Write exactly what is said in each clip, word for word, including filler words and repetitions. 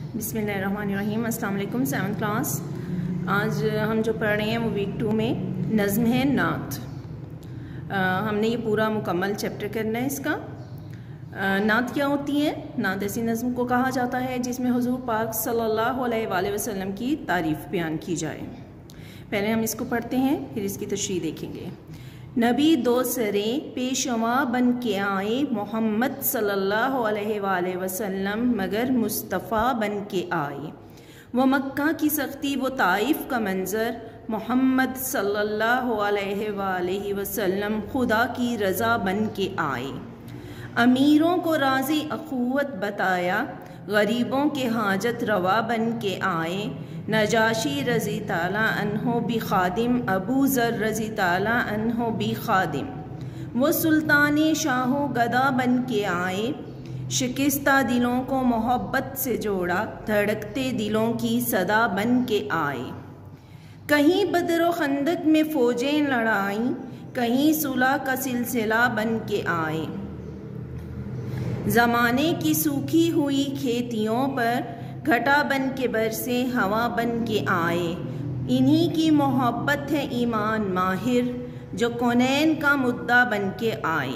बिस्मिल्लाहिर्रहमानिर्रहीम। अस्सलाम वालेकुम। Seventh class. आज हम जो पढ़ रहे हैं वो वीक टू में नज़्म है नात। आ, हमने ये पूरा मुकम्मल चैप्टर करना है इसका। आ, नात क्या होती है? नात ऐसी नज़्म को कहा जाता है जिसमें हुज़ूर पाक सल्लल्लाहु अलैहि वसल्लम की तारीफ़ बयान की जाए। पहले हम इसको पढ़ते हैं, फिर इसकी तशरीह देखेंगे। नबी दो सरे पेशवा बन के आए मोहम्मद सल्लल्लाहु अलैहि वसल्लम, मगर मुस्तफ़ा बन के आए। वो मक्का की सख्ती वो ताइफ का मंज़र, मोहम्मद सल्लल्लाहु अलैहि वसल्लम खुदा की रज़ा बन के आए। अमीरों को राज़ी अख़ुवत बताया, गरीबों के हाजत रवा बन के आए। नजाशी रज़ी ताला अन्हो भी खादिम, अबू ज़र रज़ी ताला अन्हो भी खादिम। वो सुल्तानी शाहो गदा बन के आए, शिकस्ता दिलों को मोहब्बत से जोड़ा, धड़कते दिलों की सदा बन के आए। कहीं बदर व खंदक में फ़ौजें लड़ाई, कहीं सुलह का सिलसिला बन के आए। ज़माने की सूखी हुई खेतियों पर घटा बन के बरसे हवा बन के आए। इन्हीं की मोहब्बत है ईमान माहिर, जो कौनैन का मुद्दा बन के आए।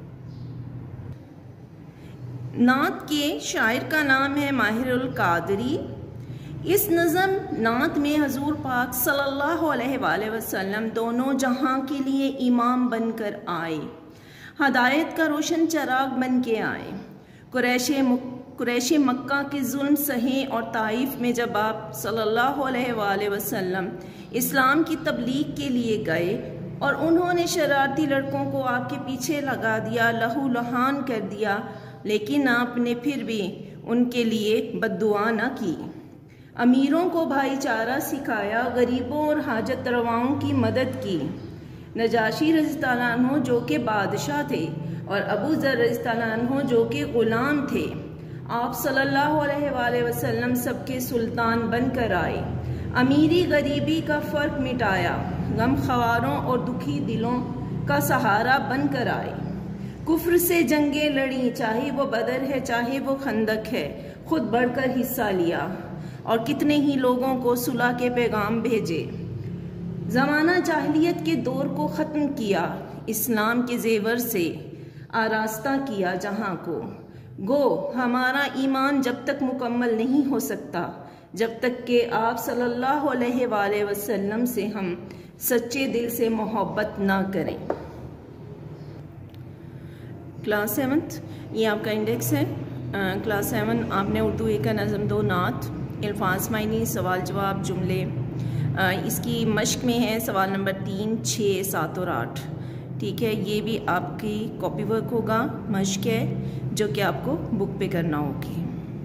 नात के शायर का नाम है माहिरुल कादरी। इस नज़म नात में हुज़ूर पाक सल्लल्लाहु अलैहि वसल्लम दोनों जहां के लिए इमाम बनकर आए, हदायत का रोशन चराग बन के आए। कुरैशे कुरैशी मक्का के जुल्म सहे और ताइफ में जब आप सल्लल्लाहु अलैहि वसल्लम इस्लाम की तबलीग के लिए गए और उन्होंने शरारती लड़कों को आपके पीछे लगा दिया, लहू लहान कर दिया, लेकिन आपने फिर भी उनके लिए बद्दुआ न की। अमीरों को भाईचारा सिखाया, गरीबों और हाजत रवाओं की मदद की। नजाशी रज़ी ताला अन्हो जो के बादशाह थे और अबू ज़र रज़ी ताला अन्हो जो के ग़ुलाम थे, आप सल्लल्लाहु अलैहि वसल्लम सबके सुल्तान बनकर आए। अमीरी गरीबी का फ़र्क मिटाया, गम ख़वारों और दुखी दिलों का सहारा बनकर आए। कुफ्र से जंगें लड़ी, चाहे वो बदर है चाहे वो खंदक है, खुद बढ़कर हिस्सा लिया और कितने ही लोगों को सुलह के पैगाम भेजे। ज़माना जाहिलियत के दौर को ख़त्म किया, इस्लाम के जेवर से आरास्ता किया जहाँ को। गो हमारा ईमान जब तक मुकम्मल नहीं हो सकता जब तक कि आप सल्लल्लाहु अलैहि वसल्लम से हम सच्चे दिल से मोहब्बत ना करें। क्लास सेवन्थ, ये आपका इंडेक्स है। आ, क्लास सेवन आपने उर्दू एक का नज़म दो नात, अल्फाज मायनी, सवाल जवाब, जुमले। आ, इसकी मश्क में है सवाल नंबर तीन, छः, सात और आठ। ठीक है, ये भी आपकी कॉपी वर्क होगा, मश्क है जो कि आपको बुक पे करना होगी।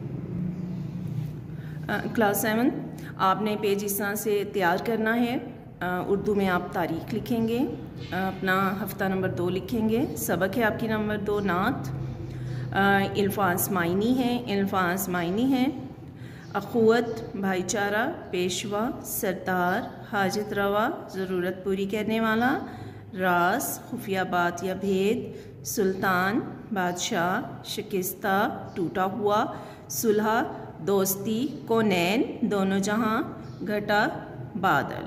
क्लास सेवन आपने पेज इस तरह से तैयार करना है। उर्दू में आप तारीख़ लिखेंगे, अपना हफ्ता नंबर दो लिखेंगे। सबक है आपकी नंबर दो नात। अल्फाज मायनी है, अल्फाज मायनी है अख़ुवत भाईचारा, पेशवा सरदार, हाजत रवा ज़रूरत पूरी करने वाला, राज खुफिया बात या भेद, सुल्तान बादशाह, शिकस्ता टूटा हुआ, सुलह दोस्ती, कौनैन दोनों जहां, घटा बादल।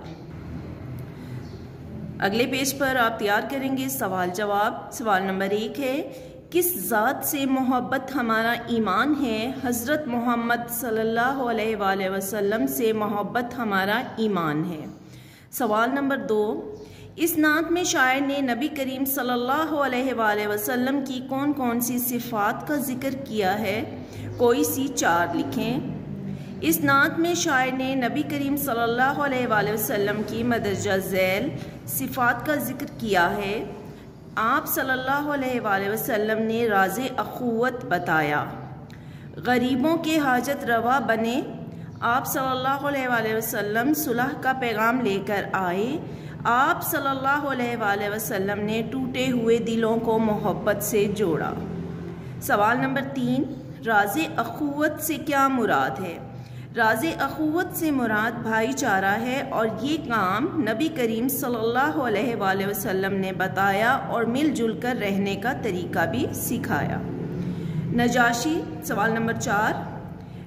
अगले पेज पर आप तैयार करेंगे सवाल जवाब। सवाल नंबर एक है, किस ज़ात से मोहब्बत हमारा ईमान है? हज़रत मोहम्मद सल्लल्लाहु अलैहि वसल्लम से मोहब्बत हमारा ईमान है। सवाल नंबर दो, इस नात में शायर ने नबी करीम सल्लल्लाहु अलैहि वसल्लम की कौन कौन सी सिफ़ात का जिक्र किया है? कोई सी चार लिखें। इस नात में शायर ने नबी करीम सल्लल्लाहु अलैहि वसल्लम की मदरजा झैल सिफ़ात का जिक्र किया है। आप सल्लल्लाहु अलैहि वसल्लम ने राज़े अख़ुवत बताया, गरीबों के हाजत रवा बने। आप सल्लल्लाहु अलैहि वसल्लम सुलह का पैगाम लेकर आए। आप सल्लल्लाहु अलैहि वसल्लम ने टूटे हुए दिलों को मोहब्बत से जोड़ा। सवाल नंबर तीन, राज़े अख़ुवत से क्या मुराद है? राज़े अख़ुवत से मुराद भाईचारा है और ये काम नबी करीम सल्लल्लाहु अलैहि वसल्लम ने बताया और मिलजुल कर रहने का तरीका भी सिखाया। नजाशी, सवाल नंबर चार,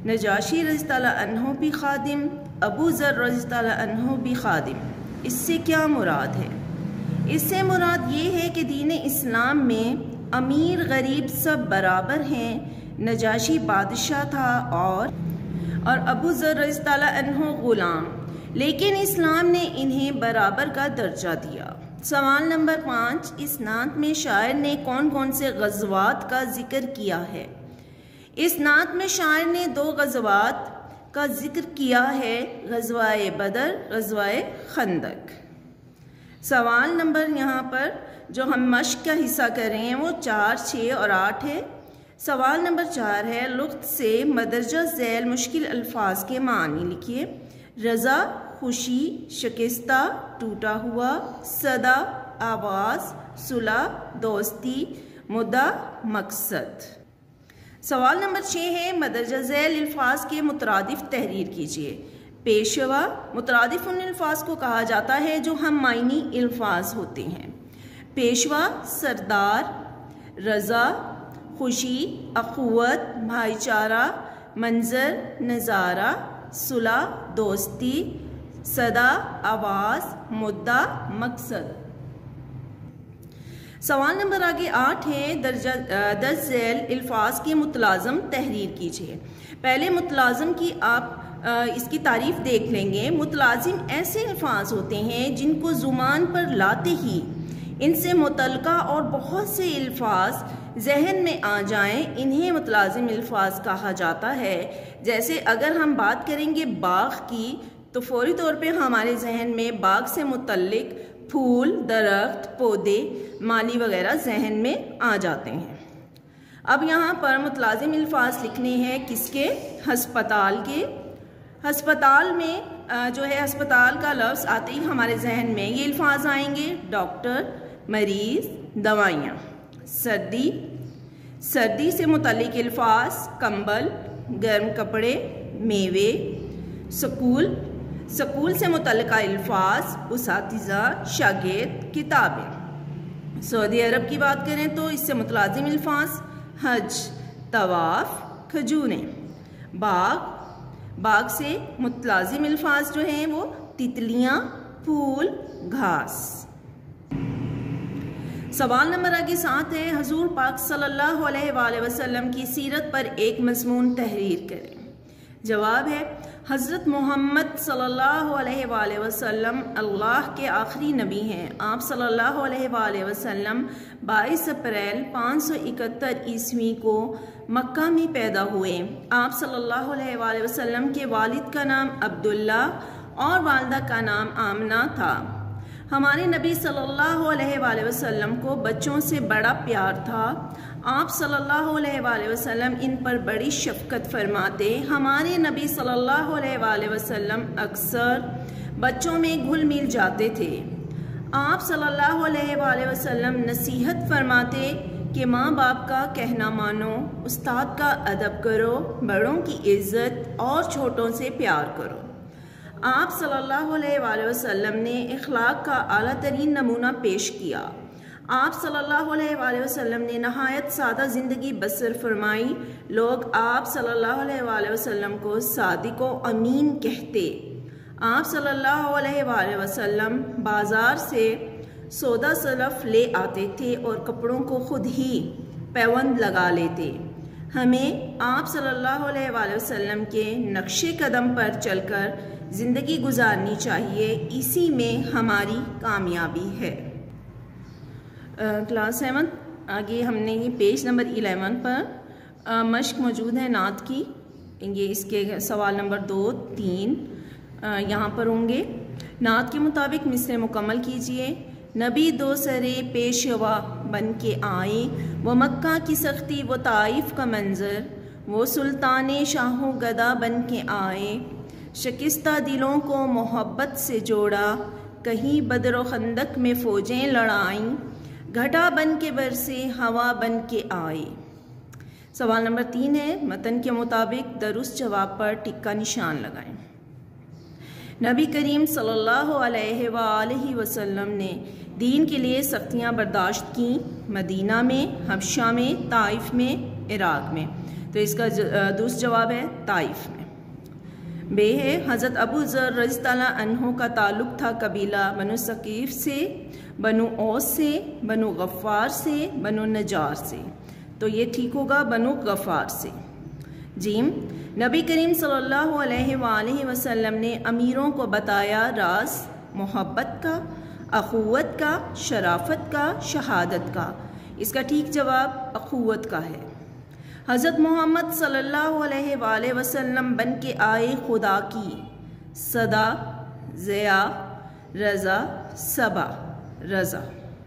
नजाशी रज़ियल्लाहु अन्हु भी खादिम, अबू ज़र रज़ियल्लाहु अन्हु भी खादिम। इससे क्या मुराद है? इससे मुराद ये है कि दीन इस्लाम में अमीर गरीब सब बराबर हैं। नजाशी बादशाह था और और अबू ज़र रज़ियल्लाहु अन्हु ग़ुलाम, लेकिन इस्लाम ने इन्हें बराबर का दर्जा दिया। सवाल नंबर पाँच, इस नात में शायर ने कौन कौन से ग़ज़वात का जिक्र किया है? इस नात में शायर ने दो ग़ज़वात का जिक्र किया है, ग़ज़वाए बदर, ग़ज़वाए खंदक। सवाल नंबर यहाँ पर जो हम मश्क का हिस्सा कर रहे हैं वो चार, छः और आठ है। सवाल नंबर चार है, लुग़्त से मदरजा ज़ैल मुश्किल अल्फाज के मानी लिखिए। रज़ा, खुशी, शिकस्ता, टूटा हुआ, सदा, आवाज़, सुलह, दोस्ती, मुद्दा, मकसद। सवाल नंबर छः है, मदरजा ज़ैल अल्फाज के मुतरादिफ तहरीर कीजिए। पेशवा, मुतरादिफ उन अल्फाज को कहा जाता है जो हम मायनी अल्फाज होते हैं। पेशवा, सरदार, रज़ा, खुशी, अख़ुवत, भाईचारा, मंजर, नज़ारा, सुलह, दोस्ती, सदा, आवाज़, मुद्दा, मकसद। सवाल नंबर आगे आठ है, दर्जा दस ज़ैल अल्फाज के मुतलाज़म तहरीर कीजिए। पहले मुतलाज़म की आप आ, इसकी तारीफ़ देख लेंगे। मुतलाज़िम ऐसे अल्फाज होते हैं जिनको ज़ुबान पर लाते ही इनसे मुतल्लका और बहुत से अल्फाज जहन में आ जाएं, इन्हें मुतलाज़िम अल्फाज कहा जाता है। जैसे अगर हम बात करेंगे बाग़ की तो फौरी तौर पे हमारे जहन में बाग़ से मुतल्लिक फूल, दरख्त, पौधे, माली वगैरह जहन में आ जाते हैं। अब यहाँ पर मुतलाज़िम अल्फाज लिखने हैं किसके? हस्पताल के। हस्पताल में जो है अस्पताल का लफ्ज़ आते ही हमारे जहन में ये अल्फाज आएंगे, डॉक्टर, मरीज़, दवाइयाँ। सर्दी, सर्दी से मुतल्लिक अल्फाज कंबल, गर्म कपड़े, मेवे। स्कूल, स्कूल से मुतल्लिक़ अल्फाज उसातिज़ा, शागिर्द, किताबें। सऊदी अरब की बात करें तो इससे मुतलाज़िम अल्फाज हज, तवाफ़, खजूरें। बाग, बाग से मुतलाज़िम अल्फाज जो हैं वो तितलियाँ, फूल, घास। सवाल नंबर आगे सात है, हुज़ूर पाक सल्लल्लाहु अलैहि वसल्लम की सीरत पर एक मज़मून तहरीर करें। जवाब है, हज़रत मोहम्मद सल्लल्लाहु अलैहि वसल्लम अल्लाह के आखिरी नबी हैं। आप सल्लल्लाहु अलैहि वसल्लम बाईस अप्रैल पाँच सौ इकहत्तर ईस्वी को मक्का में पैदा हुए। आप सल्लल्लाहु अलैहि वसल्लम के वालिद का नाम अब्दुल्ला और वालिदा का नाम आमना था। हमारे नबी सल्लल्लाहु अलैहि वसल्लम को बच्चों से बड़ा प्यार था। आप सल्लल्लाहु अलैहि वसल्लम इन पर बड़ी शफ़क़त फरमाते। हमारे नबी सल्लल्लाहु अलैहि वसल्लम अक्सर बच्चों में घुल मिल जाते थे। आप सल्लल्लाहु अलैहि वसल्लम नसीहत फरमाते कि माँ बाप का कहना मानो, उस्ताद का अदब करो, बड़ों की इज़्ज़त और छोटों से प्यार करो। आप सल्लल्लाहु अलैहि वसल्लम ने इखलाक का आला तरीन नमूना पेश किया। आप सल्लल्लाहु अलैहि वसल्लम ने नहायत सादा ज़िंदगी बसर फरमाई। लोग आप सल्लल्लाहु अलैहि वसल्लम को सादिक व अमीन कहते। आप सल्लल्लाहु अलैहि वसल्लम बाज़ार से सौदा सलफ ले आते थे और कपड़ों को खुद ही पैबंद लगा लेते। हमें आप सल्लल्लाहु अलैहि वसल्लम के नक्शे कदम पर चलकर ज़िंदगी गुजारनी चाहिए, इसी में हमारी कामयाबी है। क्लास सेवन आगे हमने ये पेज नंबर इलेवन पर आ, मश्क मौजूद है नात की। ये इसके सवाल नंबर दो, तीन यहाँ पर होंगे। नात के मुताबिक मिसरे मुकम्मल कीजिए। नबी दो सरे पेशवा बन के आए, वो मक्का की सख्ती, वो ताइफ का मंजर, वो सुल्तान शाहों गदा बन के आए। शिकस्ता दिलों को मोहब्बत से जोड़ा, कहीं बदर खंदक में फ़ौजें लड़ाईं, घटा बन के बरसे हवा बन के आए। सवाल नंबर तीन है, मतन के मुताबिक दुरुस्त जवाब पर टिक्का निशान लगाएं। नबी करीम सल्लल्लाहु अलैहि वसल्लम ने दीन के लिए सख्तियाँ बर्दाश्त की। मदीना में, हबशा में, ताइफ में, इराक़ में। तो इसका दुरुस्त जवाब है ताइफ में। बे है हज़रत अबू ज़र रज़ियल्लाहु अन्हु का ताल्लुक़ था कबीला बनु सकीफ़ से, बनु औस से, बनु गफ़ार से, बनु नजार से। तो ये ठीक होगा बनु गफ़ार से। जीम, नबी करीम सल्लल्लाहु अलैहि वसल्लम ने अमीरों को बताया राज मोहब्बत का, अख़ुवत का, शराफत का, शहादत का। इसका ठीक जवाब अख़ुवत का है। हज़रत मोहम्मद सल्लल्लाहु अलैहि वसल्लम बन के आए खुदा की, सदा, ज़िया, रज़ा, सबा, रज़ा।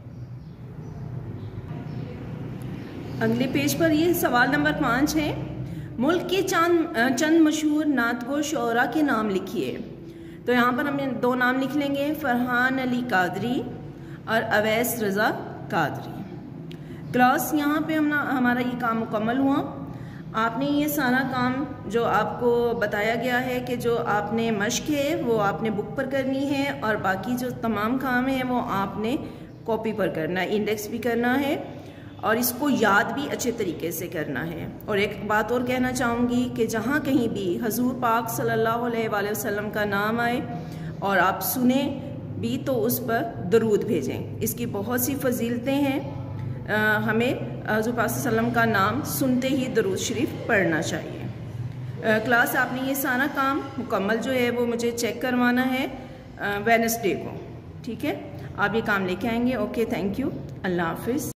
अगले पेज पर ये सवाल नंबर पाँच है, मुल्क के चंद चंद मशहूर नातगो शोरा के नाम लिखिए। तो यहाँ पर हमने दो नाम लिख लेंगे, फरहान अली कादरी और अवैस रज़ा कादरी। क्लास यहाँ पे हम हमारा ये काम मुकम्मल हुआ। आपने ये सारा काम जो आपको बताया गया है कि जो आपने मश्क है वो आपने बुक पर करनी है, और बाकी जो तमाम काम है वो आपने कॉपी पर करना है, इंडेक्स भी करना है और इसको याद भी अच्छे तरीके से करना है। और एक बात और कहना चाहूँगी कि जहाँ कहीं भी हजूर पाक सल्लल्लाहु अलैहि वसल्लम का नाम आए और आप सुने भी तो उस पर दरूद भेजें। इसकी बहुत सी फजीलतें हैं। आ, हमें हजूर पाक सल्लल्लाहु अलैहि वसल्लम का नाम सुनते ही दरूद शरीफ पढ़ना चाहिए। आ, क्लास आपने ये सारा काम मुकम्मल जो है वो मुझे चेक करवाना है वेडनेसडे को, ठीक है? आप ये काम लेके आएंगे। ओके, थैंक यू, अल्लाह हाफिज़।